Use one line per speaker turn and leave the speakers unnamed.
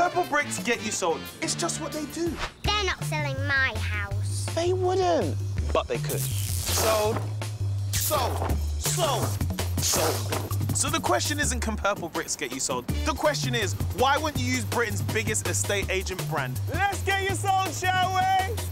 Purple bricks get you sold. It's just what they do.
They're not selling my house.
They wouldn't, but they could. Sold, sold, sold, sold. So the question isn't, can Purple bricks get you sold? The question is, why wouldn't you use Britain's biggest estate agent brand?
Let's get you sold, shall we?